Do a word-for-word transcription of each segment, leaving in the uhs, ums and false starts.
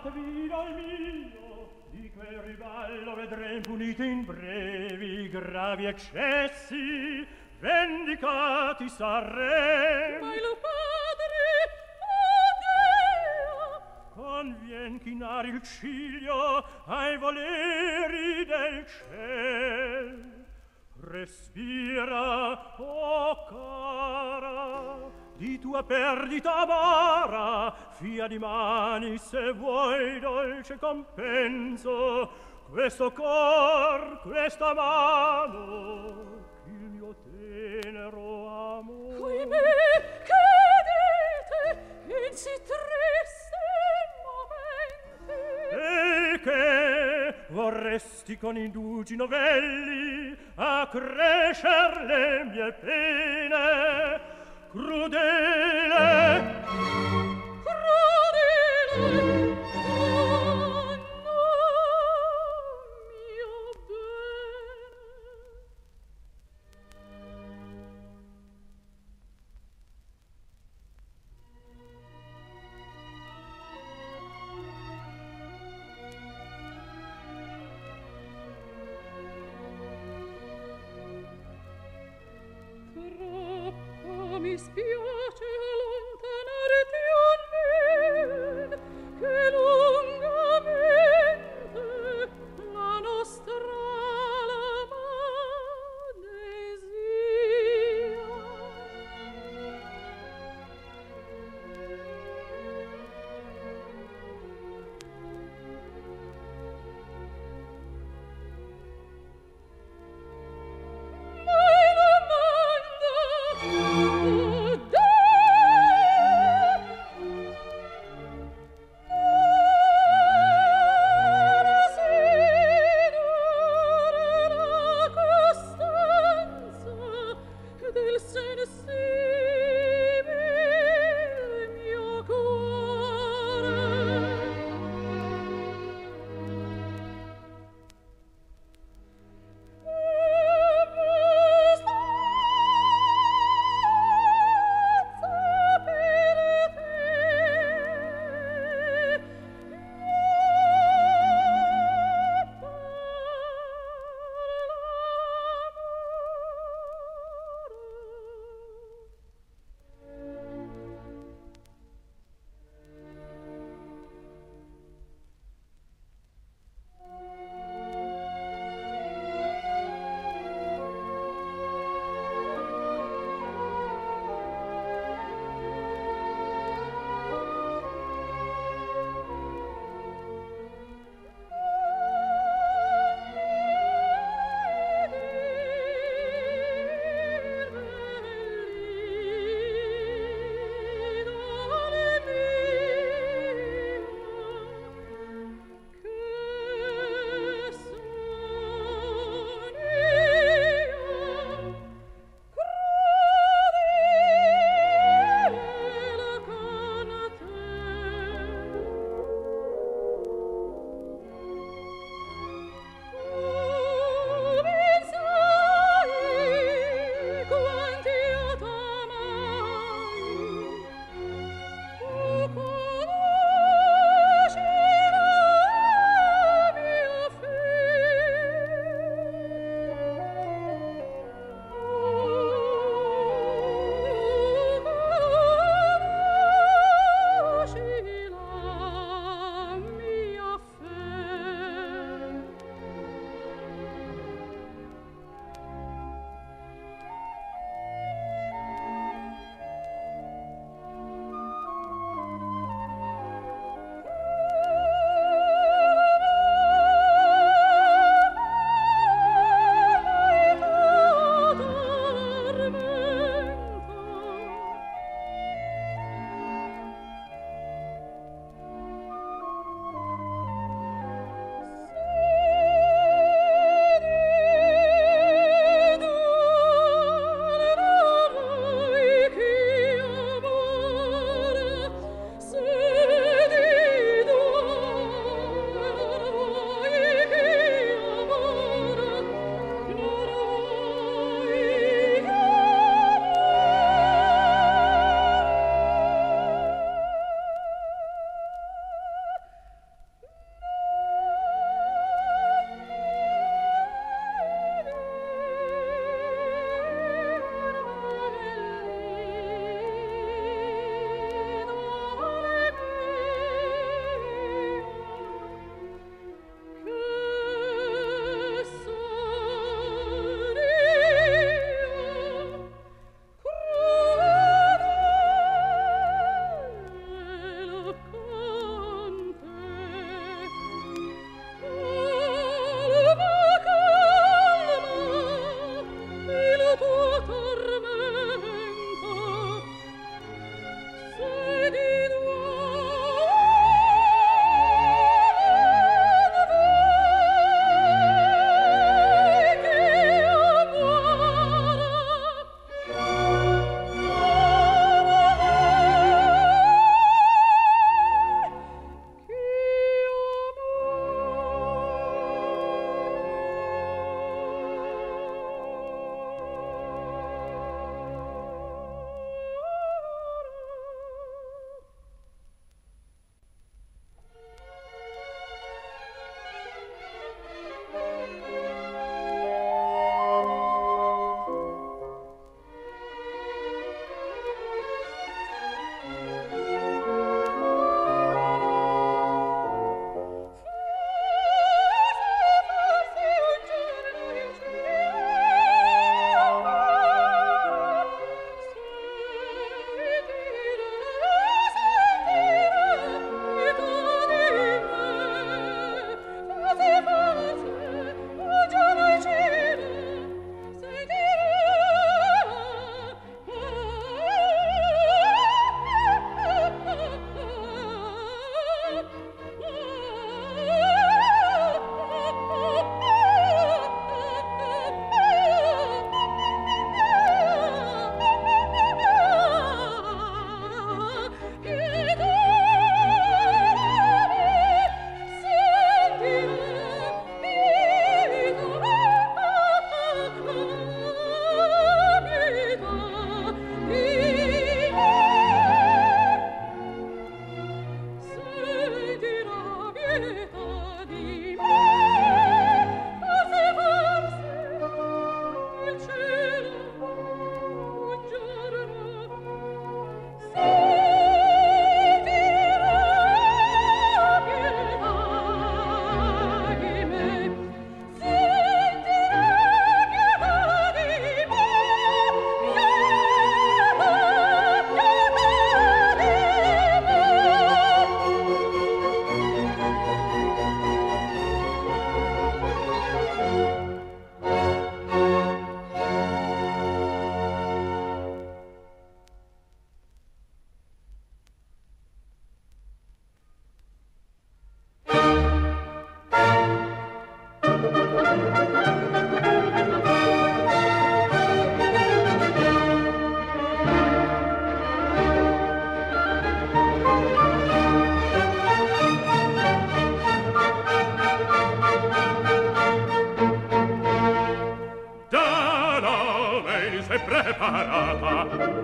fidol mio, di quel rivallo vedrem punito in brevi gravi eccessi, vendicati sarrem. Ma il padre, oh Deo, convien chinare il ciglio ai voleri del ciel. Respira, oh cara, di tua perdita amara, fia di mani se vuoi dolce compenso, questo cor, questa mano, il mio tenero amor. Qui me, che dite in si triste momenti? E che vorresti con indugi novelli accrescer le mie pene, crudele, crudele, oh no, mio bene. Troppo mi spiace allontanarti pietà di me, così forse il cielo un giorno sentirà pietà di me, sentirà pietà di me, preparata.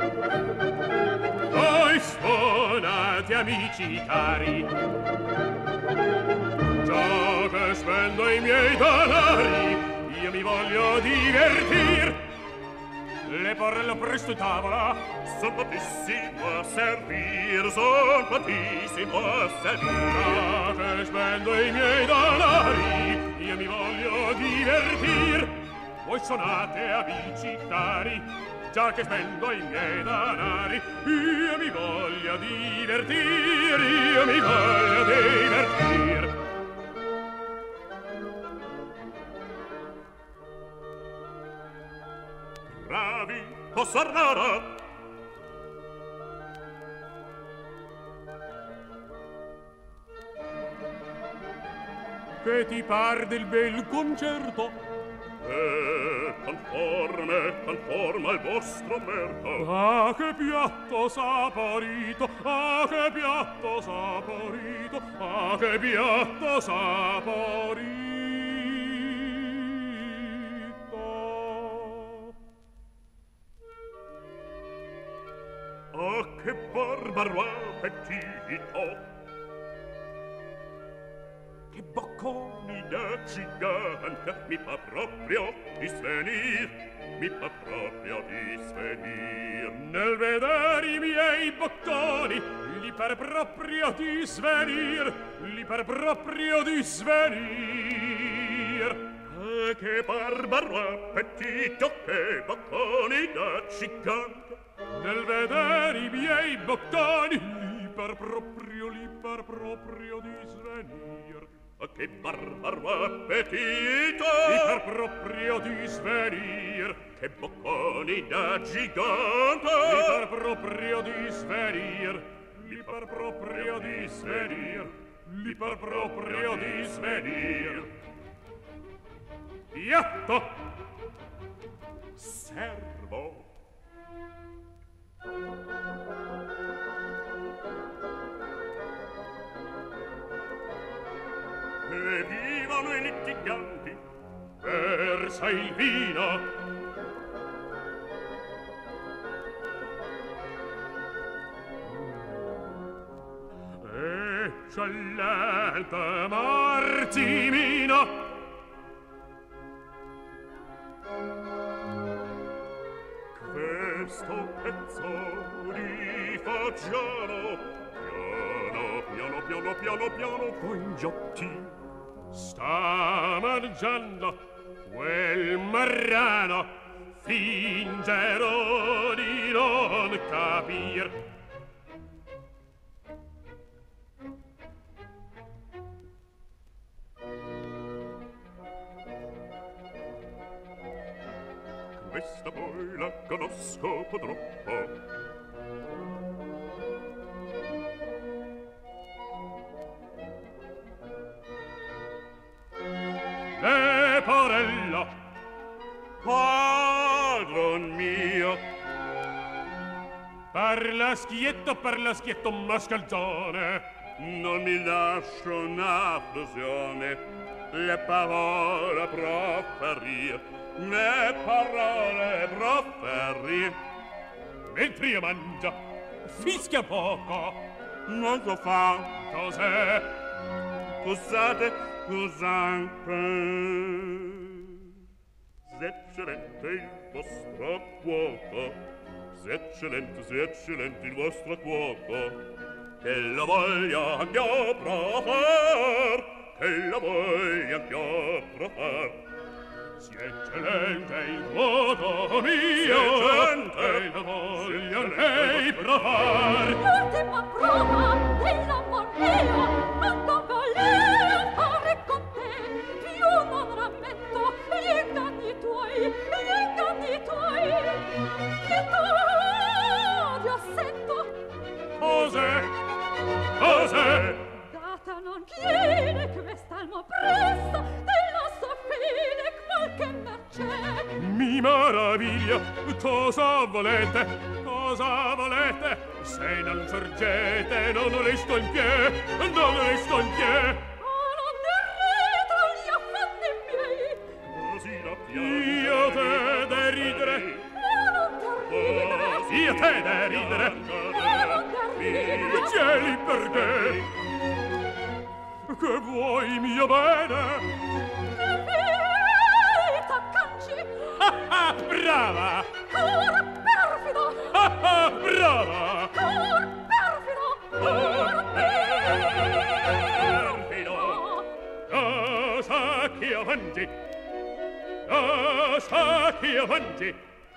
Voi suonate, amici cari, già che spendo i miei denari, io mi voglio divertir. Le porrello presto in tavola, son patissimo a servir, son patissimo a servir. Già che spendo i miei denari, io mi voglio divertir. Voi suonate, amici cari, già che spendo i miei denari, io mi voglio divertir, io mi voglio divertir. Bravi, cosa rara, che ti par del bel concerto? Eh, conforme, conforme al vostro merito. Ah, che piatto saporito, ah, che piatto saporito, ah, che piatto saporito. Ah, che barbaro appetito. Che bocconi da gigante, mi fa proprio di svenir, mi fa proprio di svenir. Nel vedere i miei bocconi, li par proprio di svenir, li par proprio di svenir. Ah, che barbaro appetito, che bocconi da gigante. Nel vedere i miei bocconi, li par proprio, li par proprio di svenir. Ah, che barbaro appetito! Mi par proprio di svenir. Che bocconi da gigante! Mi par proprio di svenir. Mi par proprio di svenir. Mi par proprio di svenir. Piatto! Servo! E vivono i litiganti, versa il vino. Eccellente Martimino, questo pezzo di fagiano, piano, piano, piano, piano, piano, con gli occhi sta mangiando quel marrano, fingerò di non capir. Questa poi la conosco purtroppo. Leporello, padron mio, parla schietto, parla schietto, mascalzone, non mi lascio una fusione, le parole proferir, le parole proferir. Mentre io mangia, fischia poco, non so fa, cos'è? Scusate, scusate. S'eccellente il vostro cuoco, s'eccellente, s'eccellente il vostro cuoco, che la voglia anch'io profar, che la voglia anch'io profar. Si eccellente il cuoco mio, che la voglia anch'io profar. L'ultima prova dell'amor mio, quanto volevo fare con te, più non rammento gli inganni tuoi, gli inganni tuoi, che t'odio sento. Cos'è? Cos'è? Data non chiede quest'almo presto, della sua fine qualche mercè. Mi maraviglia, cosa volete? Cosa volete? Se non sorgete non resto in piedi, non resto in piedi. Oh, non derrete gli affanni miei. Così la piace. Io te de ridere. Oh, non derridere. Io te de ridere. Oh, non derridere. Cieli perché? Che vuoi mio bene? Che vita canci. Ah ah, brava! Cor perfido. Ah ah, brava! Cor perfido. Cor perfido. Cosa che io mangi? Cosa che io mangi?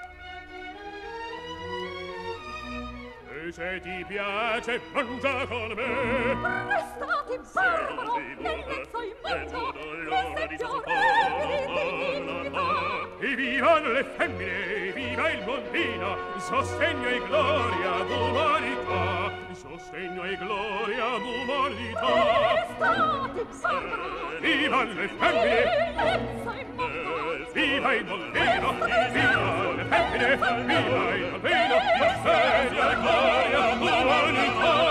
E se ti piace mangia con me. Restati barbaro nel mezzo immondo, l'esempio re di dignità. E vivano le femmine, viva il buon vino, sostegno e gloria d'umanità, sostegno e gloria d'umanità. Restati barbaro, Vivan le femmine, nel mezzo immondo, viva il buon vino, viva le femmine, viva il buon vino, sostegno e gloria d'umanità.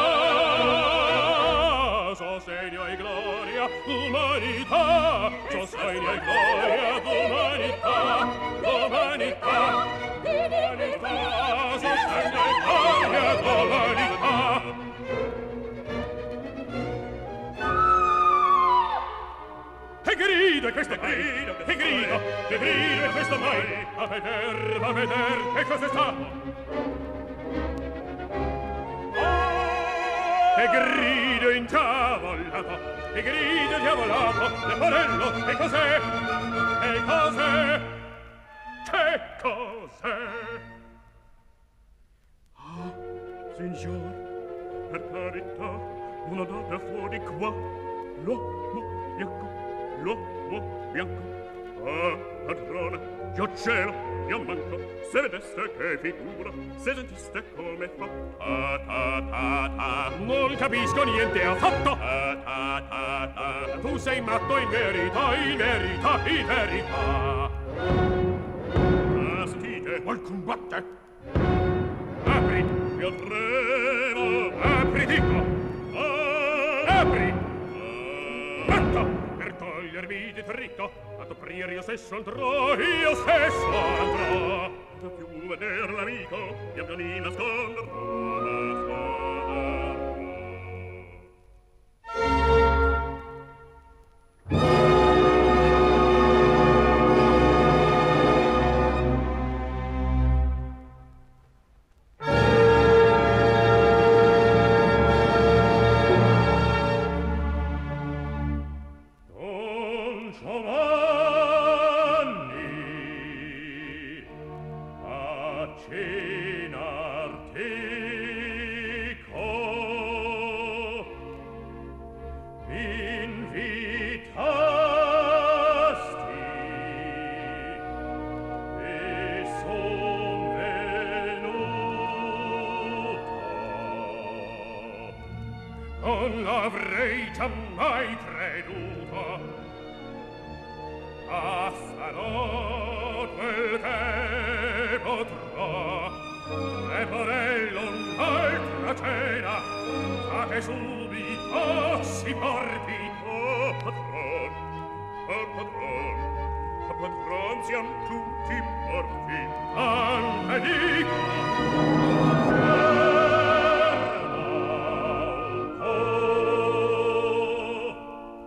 Sostegno e gloria d'umanità, sostegno e gloria d'umanità, d'umanità, d'umanità, sostegno e gloria d'umanità. Che grido è questo mai? Che grido, che grido è questo mai? A veder, a veder, che cos'è stato? Che grido incavolato, che grido diavolato, leporello, che cos'è? Che cos'è? Che cos'è? Ah, signor, per carità, una data fuori qua, l'uomo bianco, l'uomo bianco. Ah, padrone, io cielo, io manco, se vedeste che figura, se sentiste come fa. Ta ta ta ta, non capisco niente affatto. Ta ta ta ta, tu sei matto in verità, in verità, in verità. Ah, sentite, qualcun batte. Apri, io tremo. Apri, dico. Ah, apri. Batto, per togliermi di trito, ad aprire io stesso andrò, io stesso andrò. Da più veder l'amico, pian pianino nasconderò, nasconderò. Don Giovanni, a cenarti invitasti e son venuto. Non l'avrei giammai creduto, ma farò quel che potrò. Leporello un'altra cena, fa che subito si porti. Oh patron, oh patron, oh patron, siam tutti morti. Anche dico, ferma un po'.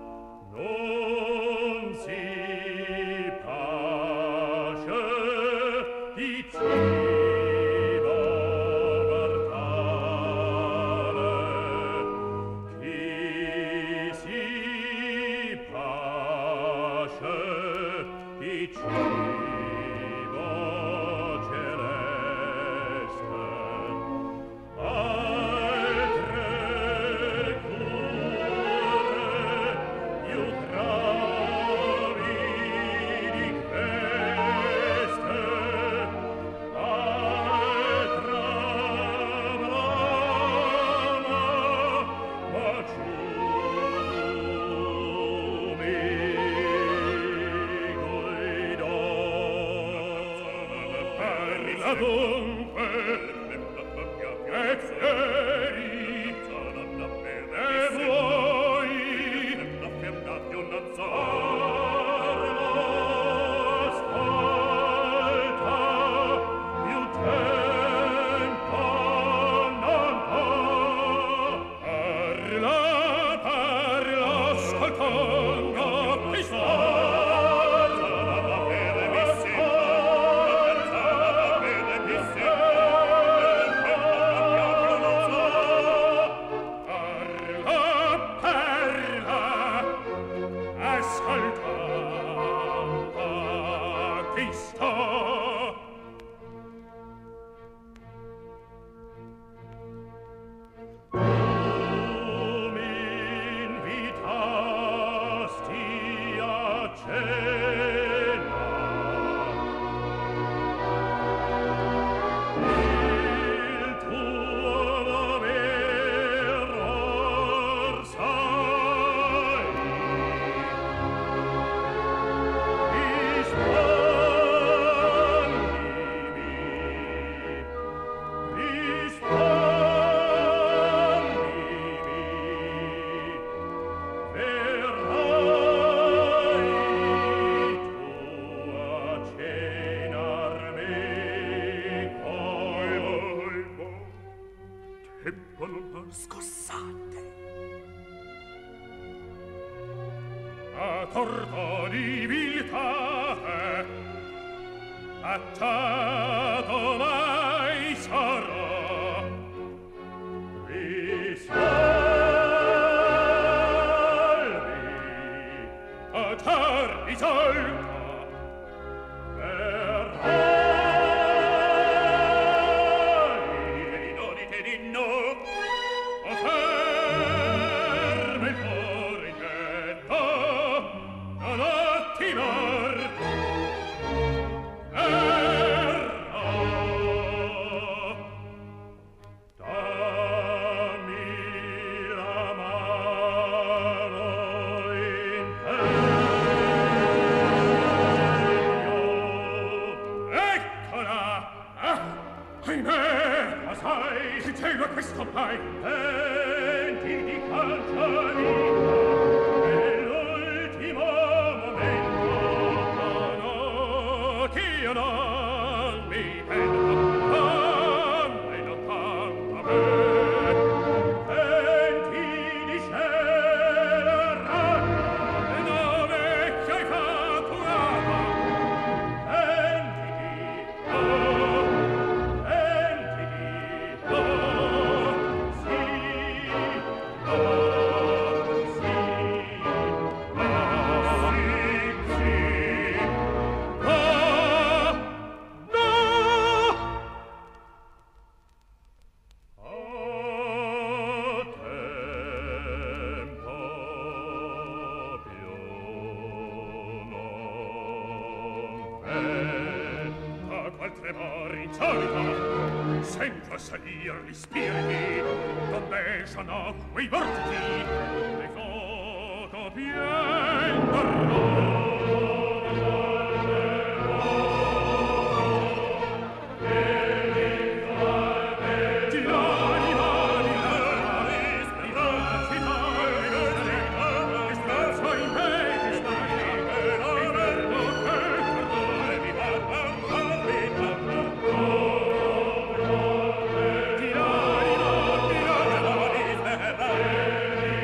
Di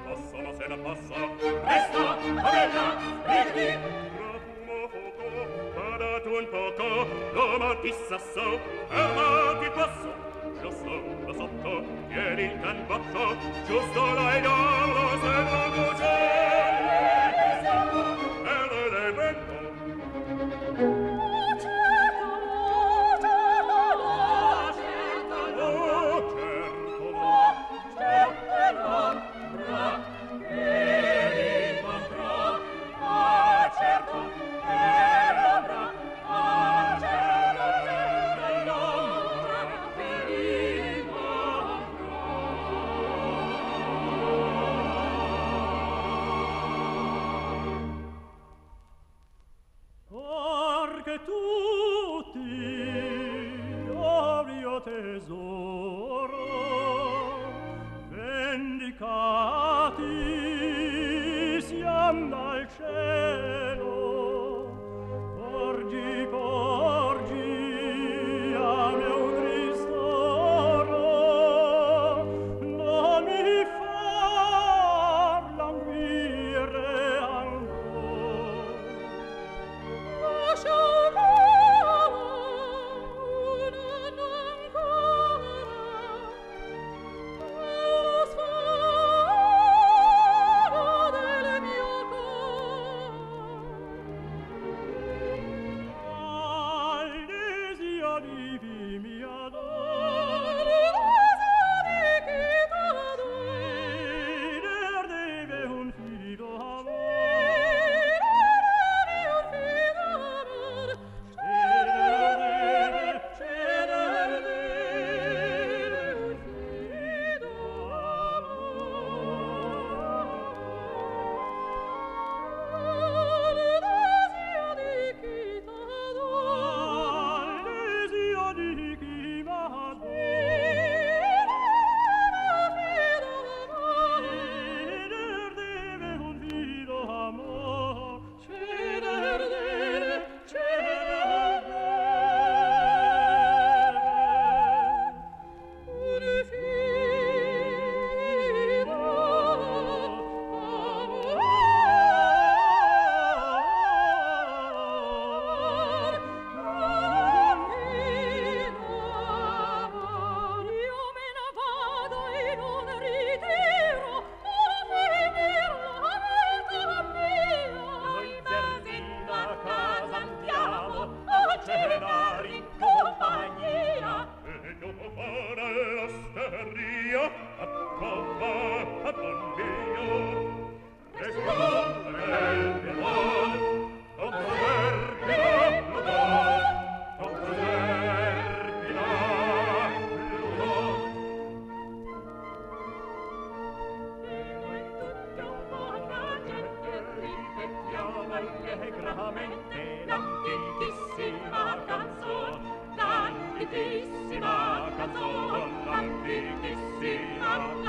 posso, ma se ne posso. Resta, bella, vedi. Profumo fuoco, ha dato un poco, l'uomo ti sasso, fermati passo. Lo so, lo sotto, tieni il can botto, giusto l'hai dato, se non c'è. E le vento. Antichissima canzone, antichissima